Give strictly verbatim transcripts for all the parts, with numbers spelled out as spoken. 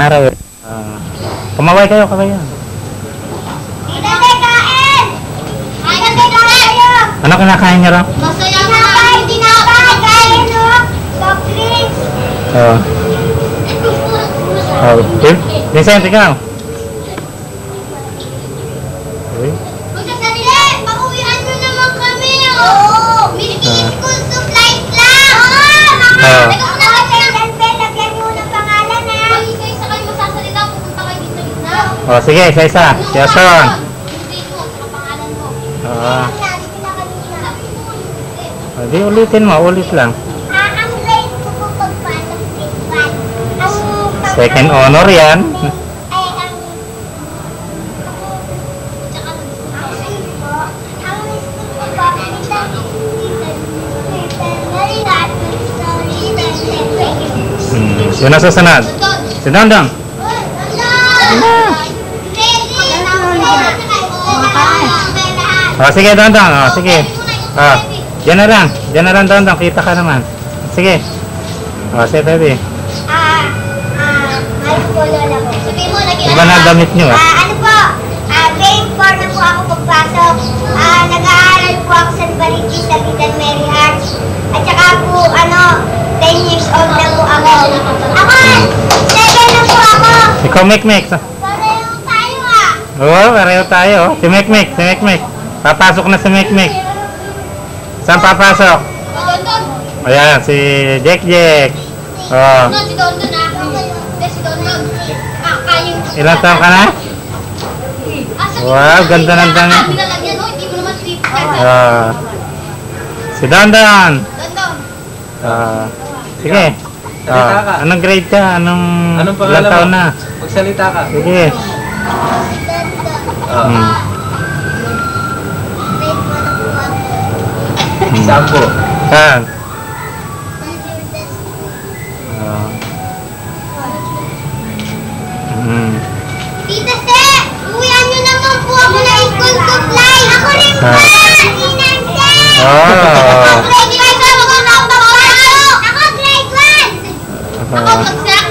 araw eh. Uh, kumaway kayo, kaway yan. Tita, kain! Kain na kayo! Ano kinakain niyo raw? Masaya na kain, tinakain, no? Soft drinks! Oo. Oh. Vincent, ikaw? Okay. Magsasalili! Pauwian nyo naman kami, oh! Mini school supplies lang! Oo! Lagyan nyo ng pangalan, ha? Isa-isa kayo magsasalita, pupunta kayo dito gitna. Oh, sige, isa-isa. Jason. Hindi mo, saka pangalan mo. Oo. Hindi, ulitin mo. Ulit lang. Ah, ang grade ko po pagpasok grade one. Ang Second honor yan. ay ang tsaka ang school po. Ang school ko po, kita Hmm. Yun ang susunod. Si Dondong. Oh, sige, Dondong. Oh, sige. Oh, diyan na lang. Diyan na lang, Dondong. Kita ka naman. Sige. Oh, say baby. Ah, ah, mahal po lola ko. Sabihin mo, lagi Iba na damit nyo, ah. Ah, ano po? Ah, grade four na po ako pagpasok. Ah, nag-aaral po ako sa Baliki sa Bidan Mary Arts. At saka po, ano, ten years old na po ako. Ako, seven na po ako. Ikaw, Mek Mek. Pareho tayo ah. Oo, oh, pareho tayo. Si Mek Mek. Si Mek Mek. Papasok na si Mek Mek. Saan papasok? Dondon. Ayan, si Jack Jack. Oh. Ano, si Dondon ah. Hindi, si Dondon. Ah, kayang... Ilang taon ka na? Wow, ganda ng dami. Ah, pinalagyan mo, hindi mo naman trip. Ah. Si Dondon. Dondon. Ah. Sige. Salita ka. Ah, anong grade ka? Anong, Anong ilang pangalan taon mo? na? Magsalita ka. Sige. Ah. Hmm. Hmm. Saan po? Saan? Ah. Hmm. Tita Se, uwian nyo naman po ako na school supply. Ako rin po. Ah. Ninang Se. Oh. Ako grade five na ako na ako papasok. Ako grade one. Ako Ah. bagsak.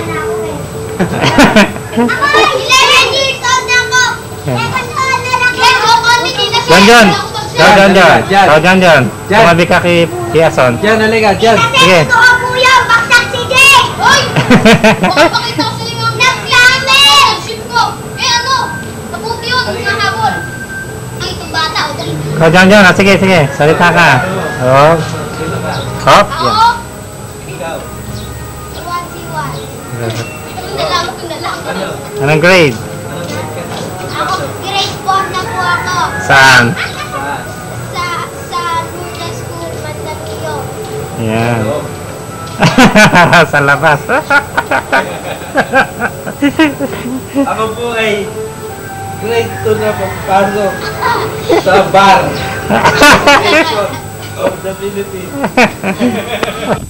Ako eleven years old na ako. eleven old na lang. Grade one kami, Tita Se. Diyan, diyan. Diyan, diyan, diyan. Diyan. Oh, diyan, diyan. Diyan. Tumabi ka kay Kiason. Diyan, halika, diyan. Tita Se, Sige. gusto ko po yan. Bagsak si Jay. Hoy! Makapakita ko sa inyo ang nagsabi! Ship ko! Eh ano? Nabuti yun, nahabol. Ay, itong bata, o dali. Oh, diyan, diyan. Ah, sige, sige. Salita ka. Oh. Hop. Ako? Yan. Ikaw. One, si one. Ito na lang, ito na lang. Anong grade? Ako, grade four na po ako. Saan? Saan? Sa, sa Lourdes School, Mandaluyong. Yan. Sa labas. Ako po ay grade two na pagpasok sa bar of the Philippines.